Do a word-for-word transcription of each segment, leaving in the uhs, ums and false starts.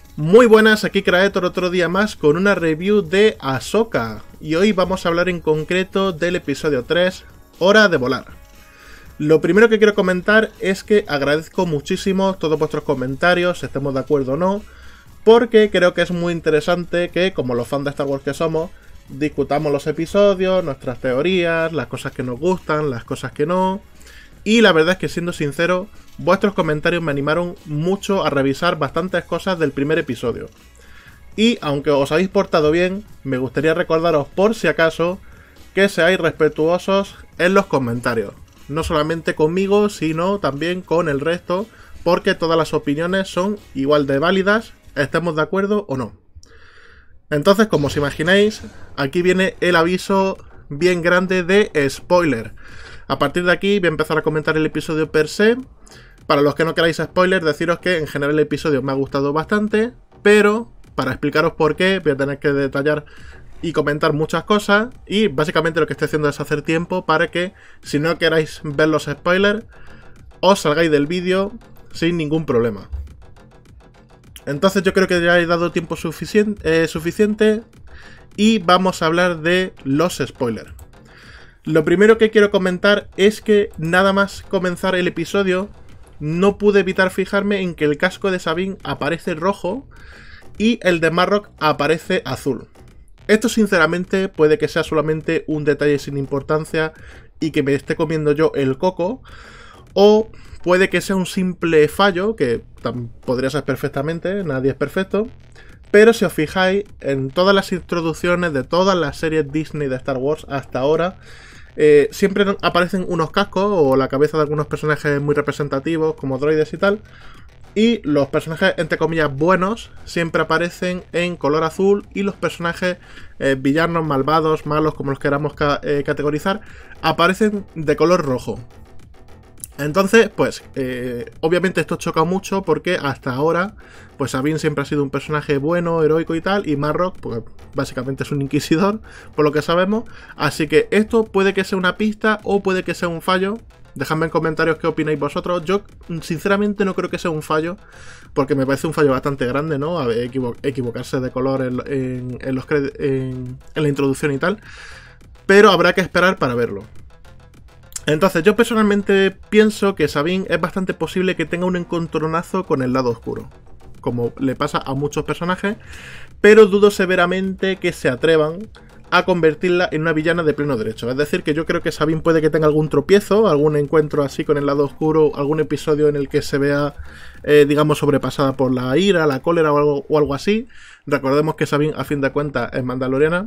Muy buenas, aquí Kraetor otro día más con una review de Ahsoka. Y hoy vamos a hablar en concreto del episodio tres, Hora de Volar. Lo primero que quiero comentar es que agradezco muchísimo todos vuestros comentarios, estemos de acuerdo o no, porque creo que es muy interesante que, como los fans de Star Wars que somos, discutamos los episodios, nuestras teorías, las cosas que nos gustan, las cosas que no. Y la verdad es que, siendo sincero, vuestros comentarios me animaron mucho a revisar bastantes cosas del primer episodio. Y aunque os habéis portado bien, me gustaría recordaros por si acaso que seáis respetuosos en los comentarios. No solamente conmigo, sino también con el resto, porque todas las opiniones son igual de válidas, estemos de acuerdo o no. Entonces, como os imagináis, aquí viene el aviso bien grande de spoiler. A partir de aquí voy a empezar a comentar el episodio per se. Para los que no queráis spoiler, deciros que en general el episodio me ha gustado bastante, pero para explicaros por qué voy a tener que detallar y comentar muchas cosas, y básicamente lo que estoy haciendo es hacer tiempo para que, si no queráis ver los spoilers, os salgáis del vídeo sin ningún problema. Entonces yo creo que ya he dado tiempo suficiente, eh, suficiente y vamos a hablar de los spoilers. Lo primero que quiero comentar es que nada más comenzar el episodio no pude evitar fijarme en que el casco de Sabine aparece rojo y el de Marrok aparece azul. Esto sinceramente puede que sea solamente un detalle sin importancia y que me esté comiendo yo el coco, o puede que sea un simple fallo, que podría ser perfectamente, nadie es perfecto. Pero si os fijáis, en todas las introducciones de todas las series Disney de Star Wars hasta ahora, eh, siempre aparecen unos cascos o la cabeza de algunos personajes muy representativos, como droides y tal. Y los personajes, entre comillas, buenos, siempre aparecen en color azul, y los personajes eh, villanos, malvados, malos, como los queramos ca eh, categorizar, aparecen de color rojo. Entonces, pues, eh, obviamente esto choca mucho porque hasta ahora, pues Sabine siempre ha sido un personaje bueno, heroico y tal, y Marrok, pues básicamente es un inquisidor, por lo que sabemos. Así que esto puede que sea una pista o puede que sea un fallo. Dejadme en comentarios qué opináis vosotros. Yo, sinceramente, no creo que sea un fallo, porque me parece un fallo bastante grande, ¿no? A ver, equivo equivocarse de color en, en, en, los en, en la introducción y tal. Pero habrá que esperar para verlo. Entonces, yo personalmente pienso que Sabine es bastante posible que tenga un encontronazo con el lado oscuro, como le pasa a muchos personajes, pero dudo severamente que se atrevan a convertirla en una villana de pleno derecho. Es decir, que yo creo que Sabine puede que tenga algún tropiezo, algún encuentro así con el lado oscuro, algún episodio en el que se vea, eh, digamos, sobrepasada por la ira, la cólera o algo, o algo así. Recordemos que Sabine, a fin de cuentas, es mandaloriana,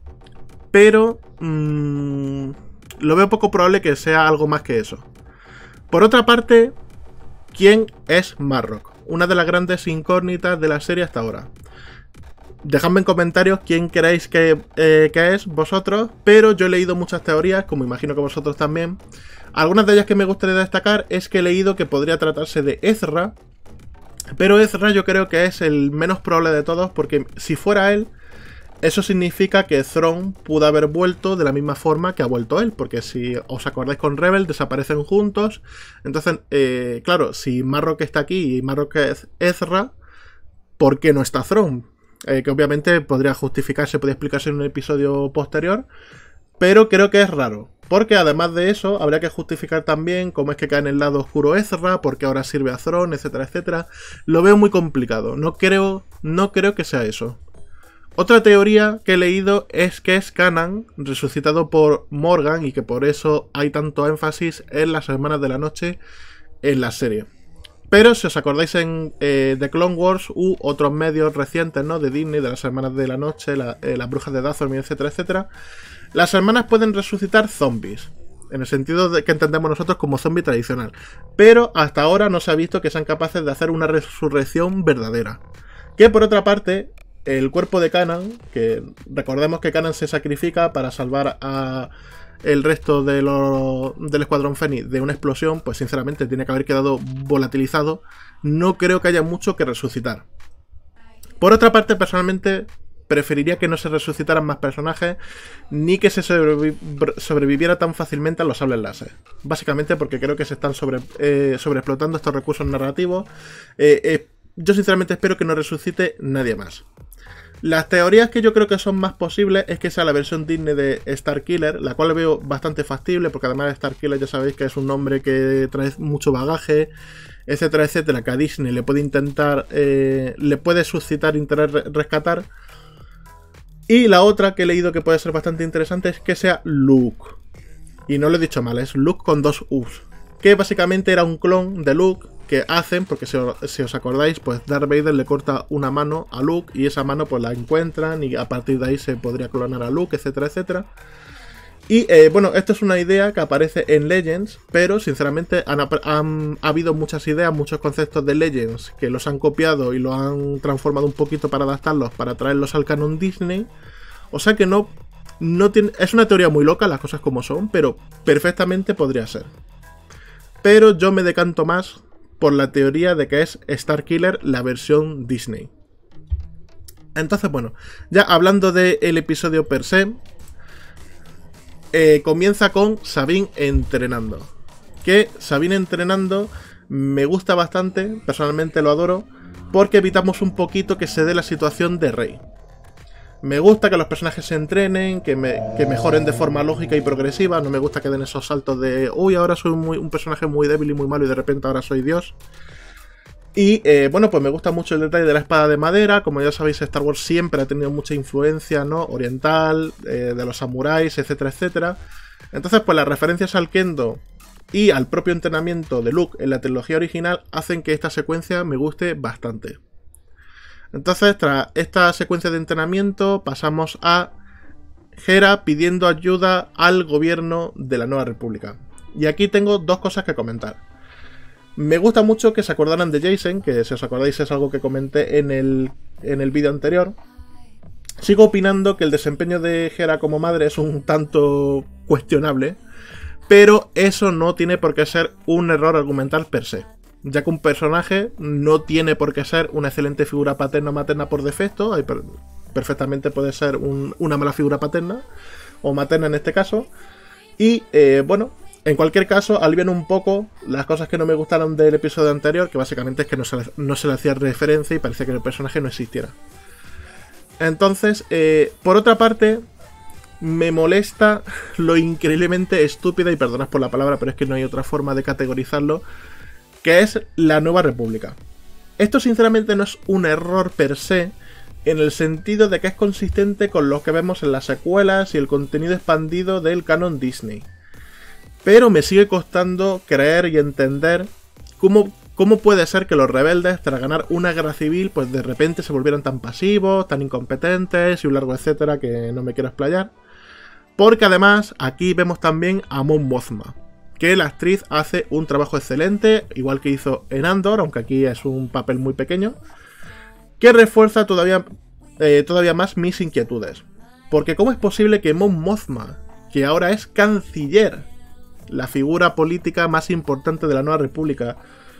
pero Mmm, lo veo poco probable que sea algo más que eso. Por otra parte, ¿quién es Marrok? Una de las grandes incógnitas de la serie hasta ahora. Dejadme en comentarios quién creéis que, eh, que es vosotros, pero yo he leído muchas teorías, como imagino que vosotros también. Algunas de ellas que me gustaría destacar es que he leído que podría tratarse de Ezra, pero Ezra yo creo que es el menos probable de todos, porque si fuera él, eso significa que Thrawn pudo haber vuelto de la misma forma que ha vuelto él, porque si os acordáis con Rebel desaparecen juntos. Entonces, eh, claro, si Marrok está aquí y Marrok es Ezra, ¿por qué no está Thrawn? Eh, que obviamente podría justificarse, podría explicarse en un episodio posterior, pero creo que es raro, porque además de eso habría que justificar también cómo es que cae en el lado oscuro Ezra, porque ahora sirve a Thrawn, etcétera, etcétera. Lo veo muy complicado, no creo, no creo que sea eso. Otra teoría que he leído es que es Kanan, resucitado por Morgan, y que por eso hay tanto énfasis en las Hermanas de la Noche en la serie. Pero si os acordáis en eh, The Clone Wars u otros medios recientes, ¿no?, de Disney, de las Hermanas de la Noche, la, eh, las Brujas de Dathomir, etcétera, etcétera, las hermanas pueden resucitar zombies, en el sentido de que entendemos nosotros como zombie tradicional. Pero hasta ahora no se ha visto que sean capaces de hacer una resurrección verdadera. Que por otra parte, el cuerpo de Kanan, que recordemos que Kanan se sacrifica para salvar a el resto de lo, del Escuadrón Fénix de una explosión, pues sinceramente tiene que haber quedado volatilizado. No creo que haya mucho que resucitar. Por otra parte, personalmente preferiría que no se resucitaran más personajes, ni que se sobrevi sobreviviera tan fácilmente a los sables láser. Básicamente porque creo que se están sobre, eh, sobreexplotando estos recursos narrativos. Eh, eh, yo sinceramente espero que no resucite nadie más. Las teorías que yo creo que son más posibles es que sea la versión Disney de Starkiller, la cual veo bastante factible, porque además Starkiller ya sabéis que es un nombre que trae mucho bagaje, etcétera, etcétera, que a Disney le puede intentar, eh, le puede suscitar interés rescatar. Y la otra que he leído que puede ser bastante interesante es que sea Luke. Y no lo he dicho mal, es Luke con dos U's. Que básicamente era un clon de Luke que hacen, porque si os, si os acordáis, pues Darth Vader le corta una mano a Luke y esa mano pues la encuentran y a partir de ahí se podría clonar a Luke, etcétera, etcétera. Y eh, bueno, esto es una idea que aparece en Legends, pero sinceramente han, han ha habido muchas ideas, muchos conceptos de Legends que los han copiado y lo han transformado un poquito para adaptarlos, para traerlos al canon Disney. O sea que no, no tiene, es una teoría muy loca, las cosas como son, pero perfectamente podría ser. Pero yo me decanto más por la teoría de que es Starkiller la versión Disney. Entonces, bueno, ya hablando del episodio per se, eh, comienza con Sabine entrenando. Que Sabine entrenando me gusta bastante, personalmente lo adoro, porque evitamos un poquito que se dé la situación de Rey. Me gusta que los personajes se entrenen, que, me, que mejoren de forma lógica y progresiva. No me gusta que den esos saltos de uy, ahora soy muy, un personaje muy débil y muy malo y de repente ahora soy Dios. Y eh, bueno, pues me gusta mucho el detalle de la espada de madera. Como ya sabéis, Star Wars siempre ha tenido mucha influencia, ¿no? Oriental, eh, de los samuráis, etcétera, etcétera. Entonces, pues las referencias al Kendo y al propio entrenamiento de Luke en la trilogía original hacen que esta secuencia me guste bastante. Entonces, tras esta secuencia de entrenamiento, pasamos a Hera pidiendo ayuda al gobierno de la Nueva República. Y aquí tengo dos cosas que comentar. Me gusta mucho que se acordaran de Jacen, que si os acordáis es algo que comenté en el, en el vídeo anterior. Sigo opinando que el desempeño de Hera como madre es un tanto cuestionable, pero eso no tiene por qué ser un error argumental per se. Ya que un personaje no tiene por qué ser una excelente figura paterna o materna por defecto, hay per perfectamente puede ser un, una mala figura paterna, o materna en este caso, y eh, bueno, en cualquier caso alivian un poco las cosas que no me gustaron del episodio anterior, que básicamente es que no se le, no se le hacía referencia y parecía que el personaje no existiera. Entonces, eh, por otra parte, me molesta lo increíblemente estúpida, y perdonad por la palabra, pero es que no hay otra forma de categorizarlo, que es la Nueva República. Esto sinceramente no es un error per se, en el sentido de que es consistente con lo que vemos en las secuelas y el contenido expandido del canon Disney. Pero me sigue costando creer y entender cómo, cómo puede ser que los rebeldes, tras ganar una guerra civil, pues de repente se volvieran tan pasivos, tan incompetentes y un largo etcétera que no me quiero explayar. Porque además aquí vemos también a Mon Mothma, que la actriz hace un trabajo excelente, igual que hizo en Andor, aunque aquí es un papel muy pequeño, que refuerza todavía, eh, todavía más mis inquietudes. Porque ¿cómo es posible que Mon Mothma, que ahora es canciller, la figura política más importante de la Nueva República,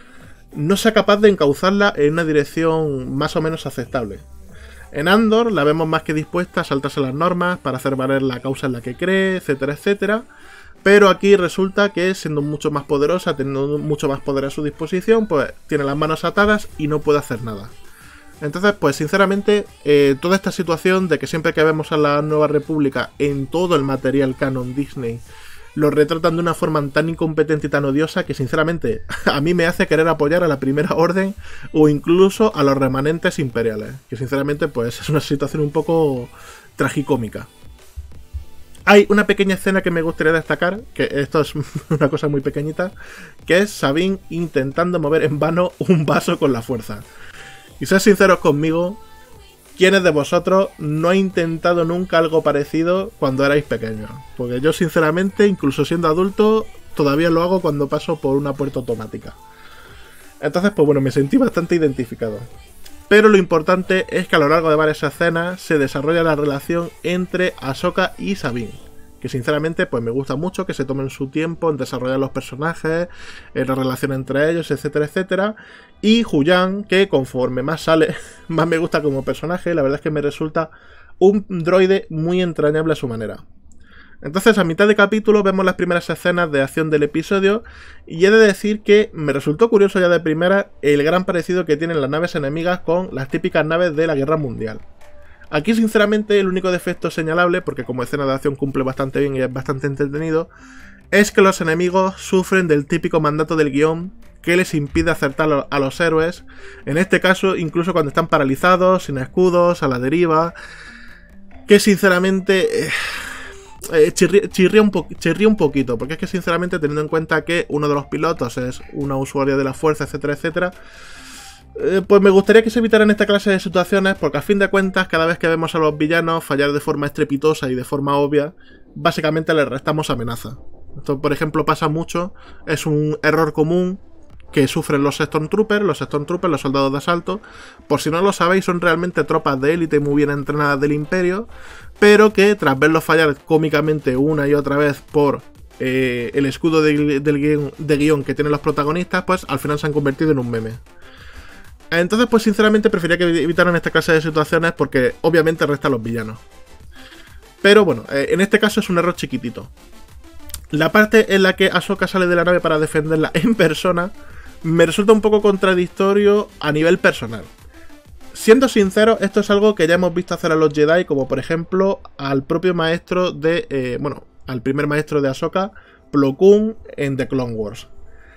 no sea capaz de encauzarla en una dirección más o menos aceptable? En Andor la vemos más que dispuesta a saltarse las normas para hacer valer la causa en la que cree, etcétera, etcétera. Pero aquí resulta que, siendo mucho más poderosa, teniendo mucho más poder a su disposición, pues tiene las manos atadas y no puede hacer nada. Entonces, pues sinceramente, eh, toda esta situación de que siempre que vemos a la Nueva República en todo el material canon Disney, lo retratan de una forma tan incompetente y tan odiosa que sinceramente a mí me hace querer apoyar a la Primera Orden o incluso a los remanentes imperiales. Que sinceramente, pues es una situación un poco tragicómica. Hay una pequeña escena que me gustaría destacar, que esto es una cosa muy pequeñita, que es Sabine intentando mover en vano un vaso con la fuerza. Y sed sinceros conmigo, ¿quiénes de vosotros no ha intentado nunca algo parecido cuando erais pequeños? Porque yo sinceramente, incluso siendo adulto, todavía lo hago cuando paso por una puerta automática. Entonces, pues bueno, me sentí bastante identificado. Pero lo importante es que a lo largo de varias escenas se desarrolla la relación entre Ahsoka y Sabine. Que sinceramente pues me gusta mucho que se tomen su tiempo en desarrollar los personajes, en la relación entre ellos, etcétera, etcétera. Y Huyang, que conforme más sale, más me gusta como personaje. La verdad es que me resulta un droide muy entrañable a su manera. Entonces, a mitad de capítulo vemos las primeras escenas de acción del episodio y he de decir que me resultó curioso ya de primera el gran parecido que tienen las naves enemigas con las típicas naves de la Guerra Mundial. Aquí, sinceramente, el único defecto señalable, porque como escena de acción cumple bastante bien y es bastante entretenido, es que los enemigos sufren del típico mandato del guión que les impide acertar a los héroes, en este caso incluso cuando están paralizados, sin escudos, a la deriva, que sinceramente... Eh, Eh, chirría, chirría, un chirría un poquito, porque es que sinceramente, teniendo en cuenta que uno de los pilotos es una usuaria de la fuerza, etcétera, etcétera, eh, pues me gustaría que se evitaran esta clase de situaciones, porque a fin de cuentas, cada vez que vemos a los villanos fallar de forma estrepitosa y de forma obvia, básicamente les restamos amenaza. Esto, por ejemplo, pasa mucho, es un error común que sufren los Stormtroopers, los Stormtroopers, los soldados de asalto. Por si no lo sabéis, son realmente tropas de élite muy bien entrenadas del Imperio, pero que tras verlos fallar cómicamente una y otra vez por eh, el escudo de, del guión, de guión que tienen los protagonistas, pues al final se han convertido en un meme. Entonces, pues sinceramente preferiría que evitaran esta clase de situaciones porque obviamente resta a los villanos. Pero bueno, eh, en este caso es un error chiquitito. La parte en la que Ahsoka sale de la nave para defenderla en persona me resulta un poco contradictorio a nivel personal. Siendo sincero, esto es algo que ya hemos visto hacer a los Jedi, como por ejemplo al propio maestro de... Eh, bueno, al primer maestro de Ahsoka, Plo Koon, en The Clone Wars.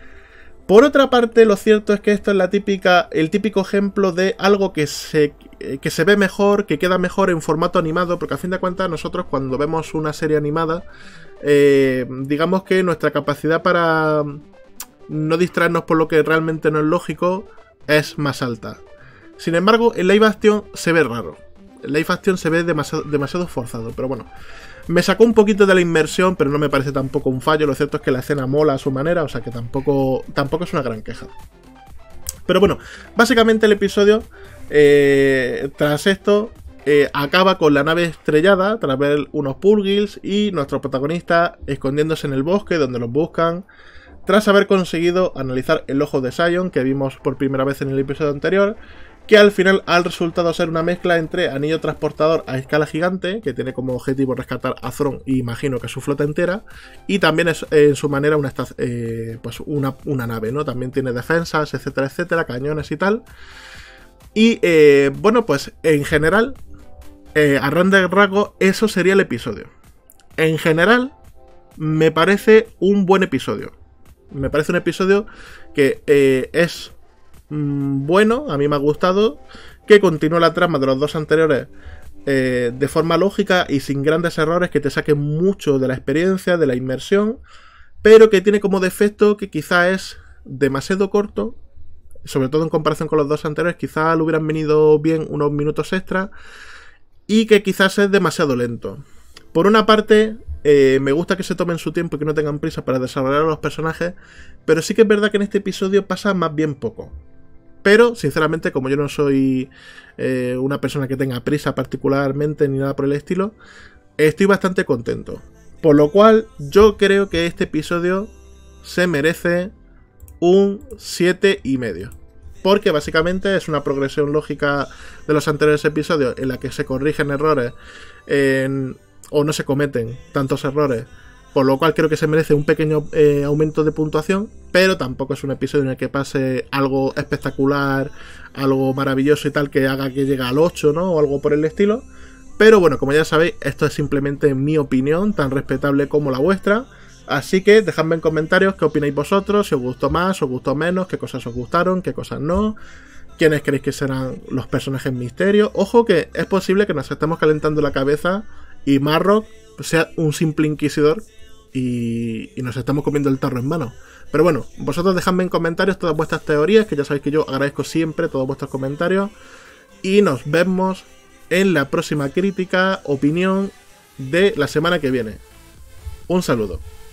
Por otra parte, lo cierto es que esto es la típica, el típico ejemplo de algo que se, que se ve mejor, que queda mejor en formato animado, porque a fin de cuentas nosotros cuando vemos una serie animada, eh, digamos que nuestra capacidad para no distraernos por lo que realmente no es lógico es más alta. Sin embargo, en live action se ve raro. En live action se ve demasiado, demasiado forzado, pero bueno. Me sacó un poquito de la inmersión, pero no me parece tampoco un fallo. Lo cierto es que la escena mola a su manera, o sea que tampoco, tampoco es una gran queja. Pero bueno, básicamente el episodio, eh, tras esto, eh, acaba con la nave estrellada, tras ver unos Purgils y nuestro protagonista escondiéndose en el bosque donde los buscan, tras haber conseguido analizar el ojo de Sion, que vimos por primera vez en el episodio anterior, que al final ha resultado ser una mezcla entre anillo transportador a escala gigante, que tiene como objetivo rescatar a Thrawn y imagino que su flota entera, y también es en su manera una, eh, pues una, una nave, ¿no? También tiene defensas, etcétera, etcétera, cañones y tal. Y eh, bueno, pues en general, eh, a grandes rasgos, eso sería el episodio. En general, me parece un buen episodio. Me parece un episodio que eh, es mmm, bueno, a mí me ha gustado, que continúa la trama de los dos anteriores eh, de forma lógica y sin grandes errores que te saquen mucho de la experiencia, de la inmersión, pero que tiene como defecto que quizá es demasiado corto, sobre todo en comparación con los dos anteriores, quizá le hubieran venido bien unos minutos extra, y que quizás es demasiado lento. Por una parte, eh, me gusta que se tomen su tiempo y que no tengan prisa para desarrollar a los personajes, pero sí que es verdad que en este episodio pasa más bien poco. Pero, sinceramente, como yo no soy eh, una persona que tenga prisa particularmente ni nada por el estilo, estoy bastante contento. Por lo cual, yo creo que este episodio se merece un siete y medio. Porque básicamente es una progresión lógica de los anteriores episodios en la que se corrigen errores en, o no se cometen tantos errores, por lo cual creo que se merece un pequeño eh, aumento de puntuación, pero tampoco es un episodio en el que pase algo espectacular, algo maravilloso y tal que haga que llegue al ocho, ¿no? O algo por el estilo. Pero bueno, como ya sabéis, esto es simplemente mi opinión, tan respetable como la vuestra. Así que dejadme en comentarios qué opináis vosotros, si os gustó más, os gustó menos, qué cosas os gustaron, qué cosas no, quiénes creéis que serán los personajes misterio. Ojo que es posible que nos estemos calentando la cabeza y Marrock sea un simple inquisidor y, y nos estamos comiendo el tarro en mano. Pero bueno, vosotros dejadme en comentarios todas vuestras teorías, que ya sabéis que yo agradezco siempre todos vuestros comentarios. Y nos vemos en la próxima crítica, opinión de la semana que viene. Un saludo.